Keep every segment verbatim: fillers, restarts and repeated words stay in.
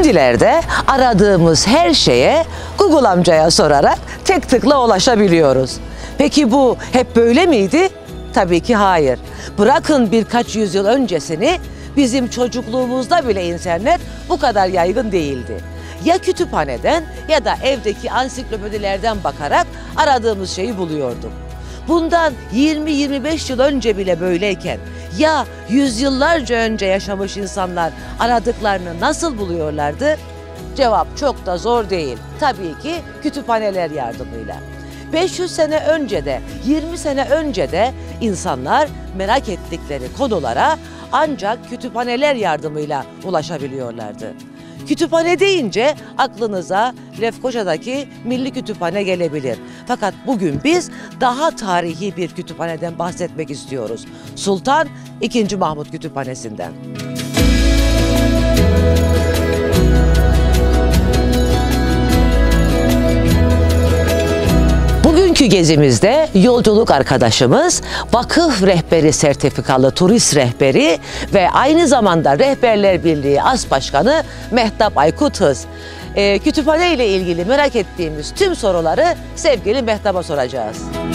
Şimdilerde aradığımız her şeye Google amcaya sorarak tek tıkla ulaşabiliyoruz. Peki bu hep böyle miydi? Tabii ki hayır. Bırakın birkaç yüzyıl öncesini, bizim çocukluğumuzda bile internet bu kadar yaygın değildi. Ya kütüphaneden ya da evdeki ansiklopedilerden bakarak aradığımız şeyi buluyorduk. Bundan yirmi yirmi beş yıl önce bile böyleyken ya yüzyıllarca önce yaşamış insanlar aradıklarını nasıl buluyorlardı? Cevap çok da zor değil. Tabii ki kütüphaneler yardımıyla. beş yüz sene önce de, yirmi sene önce de insanlar merak ettikleri konulara ancak kütüphaneler yardımıyla ulaşabiliyorlardı. Kütüphane deyince aklınıza Lefkoşa'daki Milli Kütüphane gelebilir. Fakat bugün biz daha tarihi bir kütüphaneden bahsetmek istiyoruz. Sultan ikinci. Mahmut Kütüphanesi'nden. Bugünkü gezimizde yolculuk arkadaşımız, vakıf rehberi sertifikalı turist rehberi ve aynı zamanda Rehberler Birliği As Başkanı Mehtap Aykut Hız. Ee, kütüphane ile ilgili merak ettiğimiz tüm soruları sevgili Mehtap'a soracağız.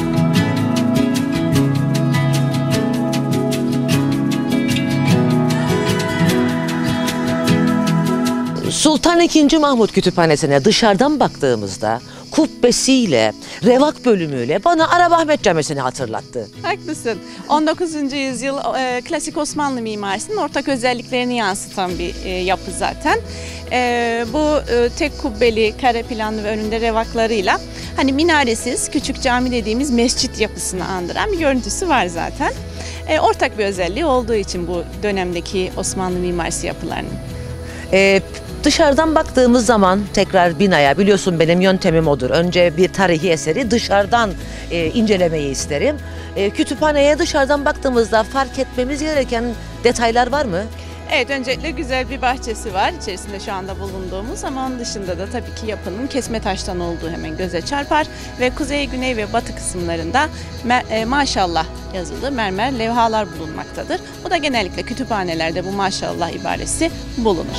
Sultan ikinci. Mahmut Kütüphanesi'ne dışarıdan baktığımızda kubbesiyle, revak bölümüyle bana Arabahmet Camisi'ni hatırlattı. Haklısın. on dokuzuncu yüzyıl e, klasik Osmanlı mimarisinin ortak özelliklerini yansıtan bir e, yapı zaten. E, bu e, tek kubbeli, kare planlı ve önünde revaklarıyla hani minaresiz, küçük cami dediğimiz mescit yapısını andıran bir görüntüsü var zaten. E, ortak bir özelliği olduğu için bu dönemdeki Osmanlı mimarisi yapılarının. Ee, dışarıdan baktığımız zaman tekrar binaya, biliyorsun benim yöntemim odur. Önce bir tarihi eseri dışarıdan e, incelemeyi isterim. E, kütüphaneye dışarıdan baktığımızda fark etmemiz gereken detaylar var mı? Evet, öncelikle güzel bir bahçesi var içerisinde şu anda bulunduğumuz, ama onun dışında da tabii ki yapının kesme taştan olduğu hemen göze çarpar ve kuzey, güney ve batı kısımlarında e, maşallah yazılı mermer levhalar bulunmaktadır. Bu da genellikle kütüphanelerde bu maşallah ibaresi bulunur.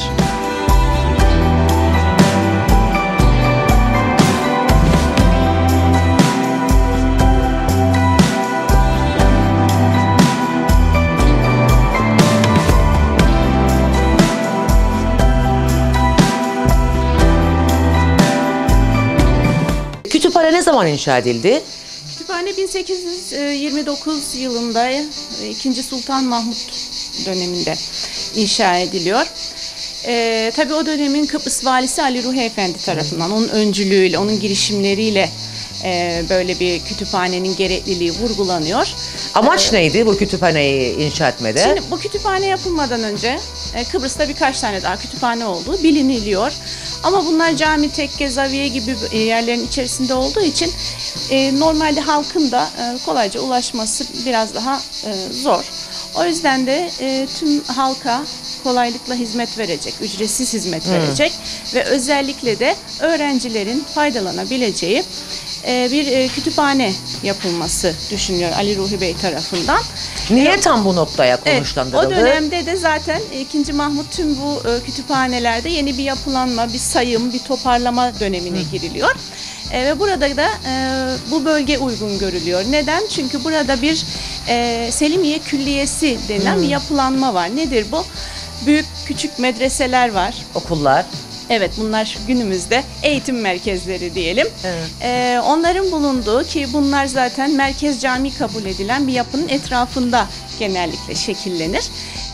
Kütüphane ne zaman inşa edildi? Kütüphane bin sekiz yüz yirmi dokuz yılında ikinci. Sultan Mahmut döneminde inşa ediliyor. Ee, tabii o dönemin Kıbrıs valisi Ali Ruhi Efendi tarafından, onun öncülüğüyle, onun girişimleriyle e, böyle bir kütüphanenin gerekliliği vurgulanıyor. Amaç ee, neydi bu kütüphaneyi inşa etmede? Şimdi bu kütüphane yapılmadan önce e, Kıbrıs'ta birkaç tane daha kütüphane olduğu biliniliyor. Ama bunlar cami, tekke, zaviye gibi yerlerin içerisinde olduğu için e, normalde halkın da e, kolayca ulaşması biraz daha e, zor. O yüzden de e, tüm halka kolaylıkla hizmet verecek, ücretsiz hizmet hmm. verecek ve özellikle de öğrencilerin faydalanabileceği e, bir e, kütüphane yapılması düşünülüyor Ali Ruhi Bey tarafından. Niye tam bu noktaya konuşlandırıldı? Evet, o dönemde de zaten ikinci. Mahmut tüm bu e, kütüphanelerde yeni bir yapılanma, bir sayım, bir toparlama dönemine hmm. giriliyor. E, ve burada da e, bu bölge uygun görülüyor. Neden? Çünkü burada bir e, Selimiye Külliyesi denilen hmm. bir yapılanma var. Nedir bu? Büyük küçük medreseler var. Okullar. Evet, bunlar günümüzde eğitim merkezleri diyelim. Evet. Ee, onların bulunduğu, ki bunlar zaten merkez cami kabul edilen bir yapının etrafında genellikle şekillenir.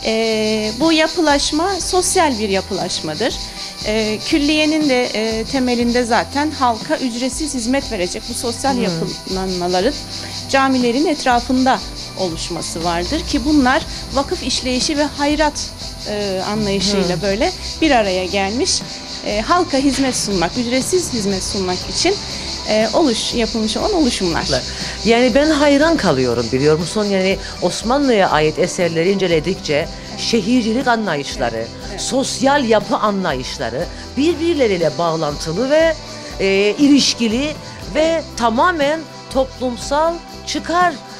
Ee, bu yapılaşma sosyal bir yapılaşmadır. Ee, külliyenin de e, temelinde zaten halka ücretsiz hizmet verecek bu sosyal hmm. yapılanmaların camilerin etrafında oluşması vardır ki bunlar vakıf işleyişi ve hayrat e, anlayışıyla hmm. böyle bir araya gelmiş, e, halka hizmet sunmak, ücretsiz hizmet sunmak için e, oluş yapılmış olan oluşumlar. Yani ben hayran kalıyorum, biliyor musun? Yani Osmanlı'ya ait eserleri inceledikçe şehircilik anlayışları, evet, evet. sosyal yapı anlayışları birbirleriyle bağlantılı ve e, ilişkili ve tamamen toplumsal çıkar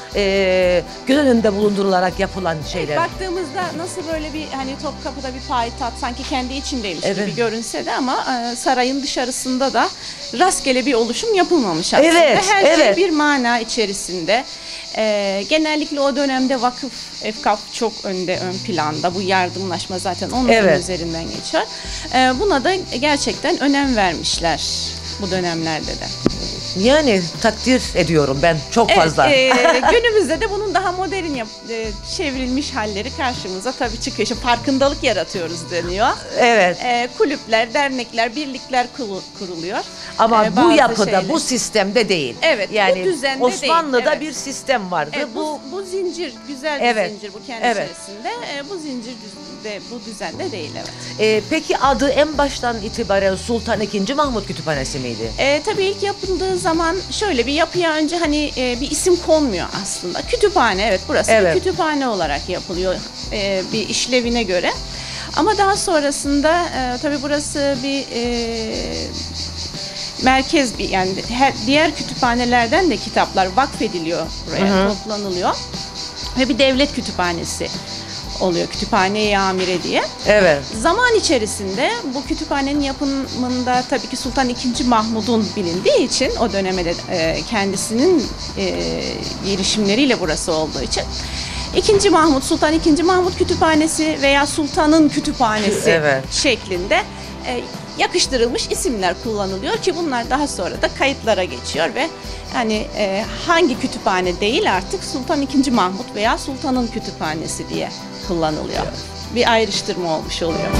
e, göz önünde bulundurularak yapılan şeyler. Baktığımızda nasıl böyle bir hani Topkapı'da bir payitaht sanki kendi içindeymiş Evet. gibi görünse de ama e, sarayın dışarısında da rastgele bir oluşum yapılmamış aslında. Evet, Her evet. şey bir mana içerisinde. E, genellikle o dönemde vakıf, efkaf çok önde, ön planda. Bu yardımlaşma zaten onun Evet. üzerinden geçiyor. E, buna da gerçekten önem vermişler bu dönemlerde de. Yani takdir ediyorum ben çok fazla. Evet, e, günümüzde de bunun daha modern yap, e, çevrilmiş halleri karşımıza tabii çıkıyor. İşte farkındalık yaratıyoruz deniyor. Evet. E, kulüpler, dernekler, birlikler kulu- kuruluyor. Ama E, bu bazı yapıda, şeyler- bu sistemde değil. Evet, bu yani düzende değil, Osmanlı'da evet. bir sistem vardı. Evet, bu, bu bu zincir, güzel bir Evet, zincir bu kendi evet. içerisinde. E, bu zincir düzende, bu düzende değil, evet. e, peki adı en baştan itibaren Sultan ikinci. Mahmut Kütüphanesi miydi? E, tabii ilk yapıldığı zaman şöyle bir yapıya önce hani e, bir isim konmuyor aslında. Kütüphane, evet, burası Evet. bir kütüphane olarak yapılıyor e, bir işlevine göre. Ama daha sonrasında e, tabii burası bir e, merkez bir yani her, diğer kütüphanelerden de kitaplar vakfediliyor buraya, Hı hı. toplanılıyor ve bir devlet kütüphanesi oluyor, kütüphane-i amire diye. Evet. Zaman içerisinde bu kütüphanenin yapımında tabii ki Sultan ikinci. Mahmud'un bilindiği için o döneme de e, kendisinin e, girişimleriyle burası olduğu için ikinci. Mahmud, Sultan ikinci. Mahmud Kütüphanesi veya Sultan'ın Kütüphanesi Evet. şeklinde e, yakıştırılmış isimler kullanılıyor ki bunlar daha sonra da kayıtlara geçiyor ve hani e, hangi kütüphane değil artık Sultan ikinci. Mahmud veya Sultan'ın Kütüphanesi diye kullanılıyor. Bir ayrıştırma olmuş oluyor.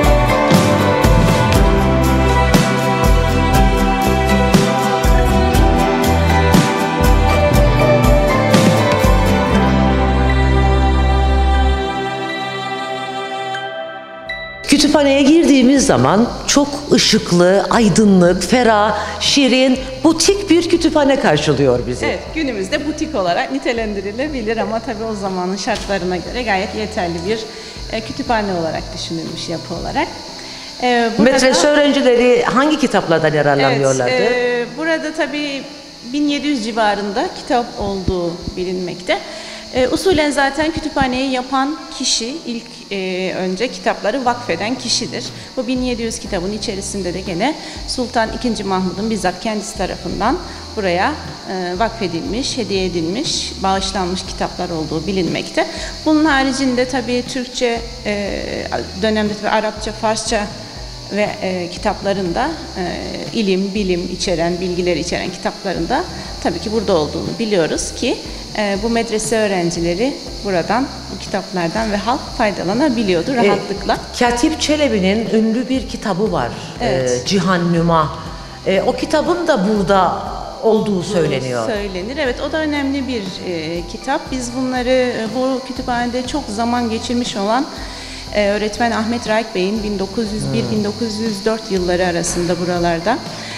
Kütüphaneye girdiğimiz zaman çok ışıklı, aydınlık, ferah, şirin, butik bir kütüphane karşılıyor bizi. Evet, günümüzde butik olarak nitelendirilebilir ama tabii o zamanın şartlarına göre gayet yeterli bir e, kütüphane olarak düşünülmüş yapı olarak. E, burada- Medrese öğrencileri hangi kitaplardan yararlanıyorlardı? Evet, e, burada tabii bin yedi yüz civarında kitap olduğu bilinmekte. E, usulen zaten kütüphaneyi yapan kişi ilk e, önce kitapları vakfeden kişidir. Bu bin yedi yüz kitabın içerisinde de gene Sultan ikinci. Mahmud'un bizzat kendisi tarafından buraya e, vakfedilmiş, hediye edilmiş, bağışlanmış kitaplar olduğu bilinmekte. Bunun haricinde tabii Türkçe e, dönemde tabii Arapça, Farsça ve e, kitaplarında e, ilim, bilim içeren, bilgileri içeren kitaplarında tabii ki burada olduğunu biliyoruz ki e, bu medrese öğrencileri buradan, bu kitaplardan ve halk faydalanabiliyordu rahatlıkla. E, Katip Çelebi'nin ünlü bir kitabı var. Evet. E, Cihan Nüma. E, o kitabın da burada olduğu söyleniyor. Söylenir. Evet, o da önemli bir e, kitap. Biz bunları e, bu kütüphanede çok zaman geçirmiş olan e, öğretmen Ahmet Raik Bey'in bin dokuz yüz bir bin dokuz yüz dört yılları arasında buralarda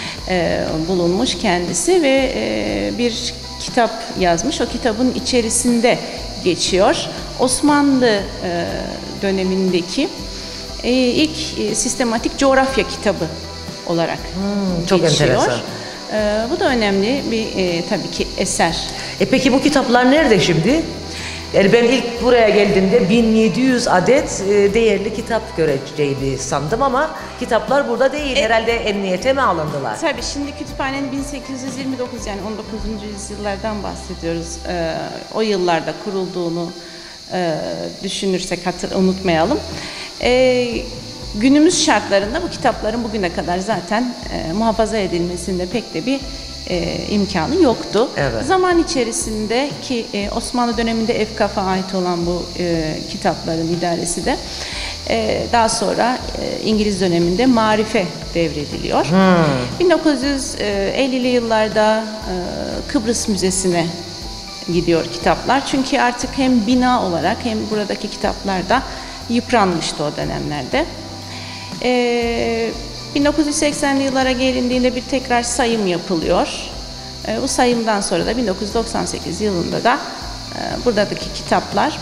e, bulunmuş kendisi ve e, bir kitap yazmış. O kitabın içerisinde geçiyor. Osmanlı e, dönemindeki e, ilk e, sistematik coğrafya kitabı olarak Hmm, çok geçiyor. enteresan. E, bu da önemli bir e, tabii ki eser. E peki bu kitaplar nerede şimdi? Yani ben ilk buraya geldiğimde bin yedi yüz adet e, değerli kitap göreceğimi sandım ama kitaplar burada değil. E- Herhalde emniyete mi alındılar? Tabii şimdi kütüphanenin bin sekiz yüz yirmi dokuz yani on dokuzuncu yüzyıllardan bahsediyoruz. E, o yıllarda kurulduğunu e, düşünürsek hatır, unutmayalım. E, günümüz şartlarında bu kitapların bugüne kadar zaten e, muhafaza edilmesinde pek de bir e, imkanı yoktu. Evet. Zaman içerisinde ki e, Osmanlı döneminde Efkaf'a ait olan bu e, kitapların idaresi de e, daha sonra e, İngiliz döneminde Marif'e devrediliyor. bin dokuz yüz ellili yıllarda e, Kıbrıs Müzesi'ne gidiyor kitaplar. Çünkü artık hem bina olarak hem buradaki kitaplar da yıpranmıştı o dönemlerde. E, bin dokuz yüz seksenli yıllara gelindiğinde bir tekrar sayım yapılıyor. E, bu sayımdan sonra da bin dokuz yüz doksan sekiz yılında da e, buradaki kitaplar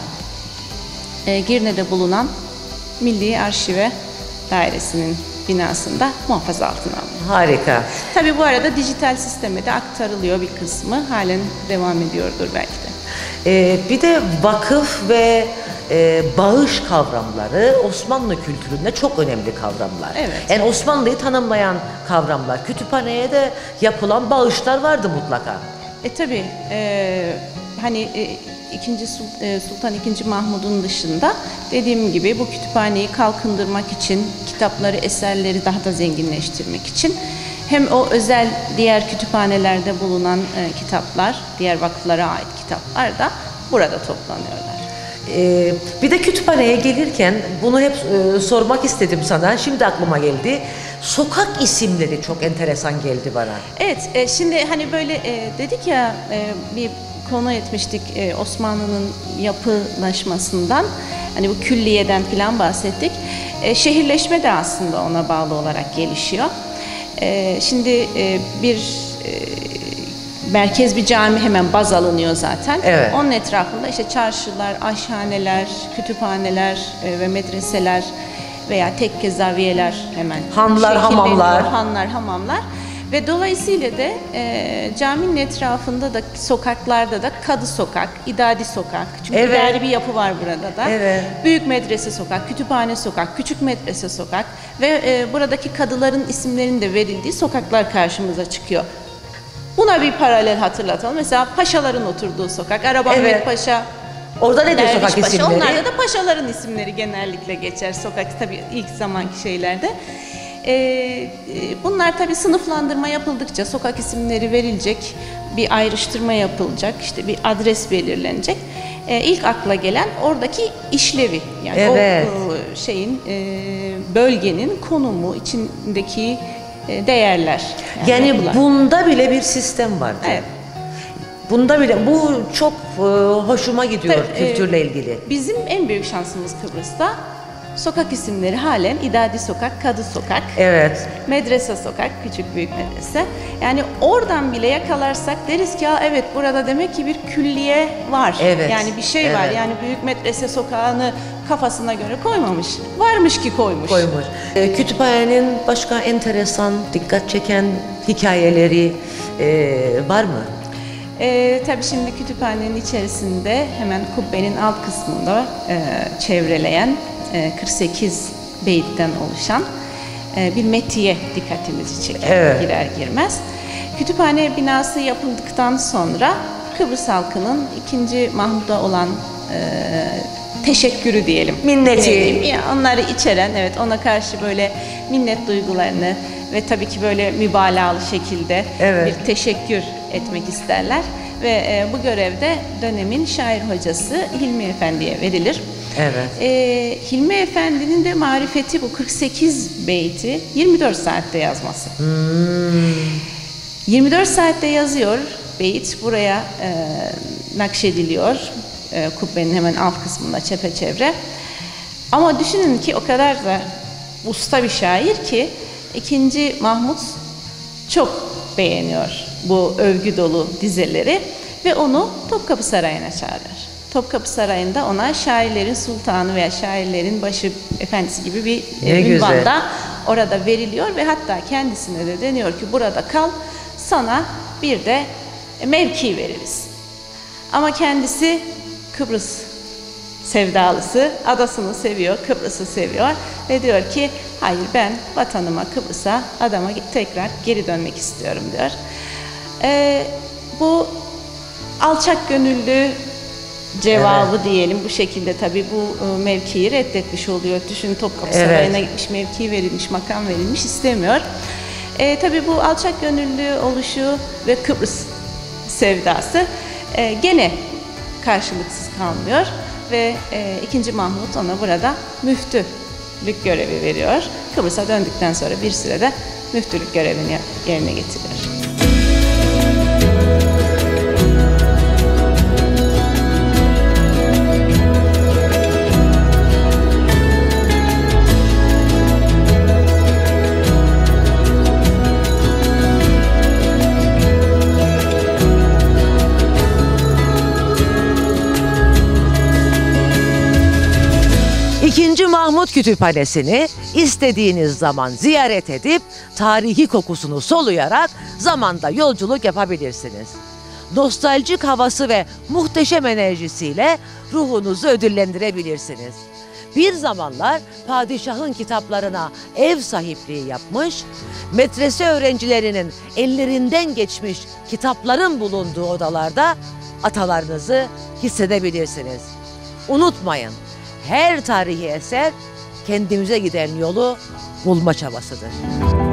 e, Girne'de bulunan Milli Arşive Dairesi'nin binasında muhafaza altına alınıyor. Harika. Tabii bu arada dijital sisteme de aktarılıyor bir kısmı. Halen devam ediyordur belki de. Ee, bir de vakıf ve e, bağış kavramları Osmanlı kültüründe çok önemli kavramlar. Evet. Yani Osmanlı'yı tanımlayan kavramlar. Kütüphaneye de yapılan bağışlar vardı mutlaka. E tabii e, hani e, ikinci Sul- e, Sultan ikinci. Mahmud'un dışında dediğim gibi bu kütüphaneyi kalkındırmak için, kitapları, eserleri daha da zenginleştirmek için hem o özel diğer kütüphanelerde bulunan e, kitaplar, diğer vakıflara ait kitaplar da burada toplanıyorlar. Ee, bir de kütüphaneye gelirken bunu hep e, sormak istedim sana. Şimdi aklıma geldi. Sokak isimleri çok enteresan geldi bana. Evet, e, şimdi hani böyle e, dedik ya e, bir konu etmiştik e, Osmanlı'nın yapılaşmasından. Hani bu külliyeden falan bahsettik. E, şehirleşme de aslında ona bağlı olarak gelişiyor. E, şimdi e, bir e, merkez bir cami hemen baz alınıyor zaten. Evet. Onun etrafında işte çarşılar, aşhaneler, kütüphaneler e, ve medreseler veya tekke zaviyeler hemen Hanlar, şekilleniyor. hamamlar. Hanlar, hamamlar. Ve dolayısıyla da e, caminin etrafında da sokaklarda da Kadı Sokak, İdadi Sokak. Çünkü Evet. idari bir yapı var burada da. Evet. Büyük Medrese Sokak, Kütüphane Sokak, Küçük Medrese Sokak ve e, buradaki kadıların isimlerinin de verildiği sokaklar karşımıza çıkıyor. Buna bir paralel hatırlatalım. Mesela paşaların oturduğu sokak, Arap Evet. Ahmet Paşa, Orada ne diyor Derviş sokak Paşa. isimleri? Onlarda da paşaların isimleri genellikle geçer sokak tabii ilk zamanki şeylerde. Ee, e, bunlar tabii sınıflandırma yapıldıkça sokak isimleri verilecek, bir ayrıştırma yapılacak, işte bir adres belirlenecek. Ee, ilk akla gelen oradaki işlevi, yani Evet. o e, şeyin e, bölgenin konumu, içindeki e, değerler. Yani yapılar. bunda bile bir sistem vardı. Evet. Bunda bile bu çok e, hoşuma gidiyor Tabii, e, kültürle ilgili. Bizim en büyük şansımız Kıbrıs'ta sokak isimleri halen İdadi Sokak, Kadı Sokak, Evet. Medrese Sokak, Küçük Büyük Medrese. Yani oradan bile yakalarsak deriz ki ya evet burada demek ki bir külliye var. Evet, Yani bir şey var. evet. Yani Büyük Medrese Sokağı'nı kafasına göre koymamış. Varmış ki koymuş. Koymuş. E, kütüphanenin başka enteresan, dikkat çeken hikayeleri e, var mı? Ee, tabii şimdi kütüphanenin içerisinde hemen kubbenin alt kısmında e, çevreleyen e, kırk sekiz beyitten oluşan e, bir metiye dikkatimizi çeker Evet. girer girmez. Kütüphane binası yapıldıktan sonra Kıbrıs halkının ikinci. Mahmud'a olan e, teşekkürü diyelim. Minneti. Diyelim. Ya onları içeren, evet, ona karşı böyle minnet duygularını ve tabii ki böyle mübalağalı şekilde Evet. bir teşekkür etmek isterler ve e, bu görevde dönemin şair hocası Hilmi Efendi'ye verilir. Evet. E, Hilmi Efendi'nin de marifeti bu kırk sekiz beyti yirmi dört saatte yazması. Hmm. yirmi dört saatte yazıyor beyit, buraya e, nakşediliyor e, kubbenin hemen alt kısmında çepeçevre. Ama düşünün ki o kadar da usta bir şair ki ikinci. Mahmud çok beğeniyor bu övgü dolu dizeleri ve onu Topkapı Sarayı'na çağırır. Topkapı Sarayı'nda ona şairlerin sultanı veya şairlerin başı efendisi gibi bir Ne e, ünvan güzel. da orada veriliyor ve hatta kendisine de deniyor ki burada kal, sana bir de mevki veririz. Ama kendisi Kıbrıs sevdalısı, adasını seviyor, Kıbrıs'ı seviyor ve diyor ki hayır, ben vatanıma, Kıbrıs'a, adama tekrar geri dönmek istiyorum diyor. Ee, bu alçak gönüllü cevabı Evet. diyelim bu şekilde, tabii bu e, mevkiyi reddetmiş oluyor. Düşün, Topkapı Evet. Sarayı'na gitmiş, mevki verilmiş, makam verilmiş, istemiyor. E, tabii bu alçak gönüllü oluşu ve Kıbrıs sevdası e, gene karşılıksız kalmıyor ve e, ikinci. Mahmud ona burada müftülük görevi veriyor. Kıbrıs'a döndükten sonra bir sürede müftülük görevini yerine getiriyor. İkinci Mahmut Kütüphanesi'ni istediğiniz zaman ziyaret edip tarihi kokusunu soluyarak zamanda yolculuk yapabilirsiniz. nostaljik havası ve muhteşem enerjisiyle ruhunuzu ödüllendirebilirsiniz. Bir zamanlar padişahın kitaplarına ev sahipliği yapmış, medrese öğrencilerinin ellerinden geçmiş kitapların bulunduğu odalarda atalarınızı hissedebilirsiniz. Unutmayın, her tarihi eser kendimize giden yolu bulma çabasıdır.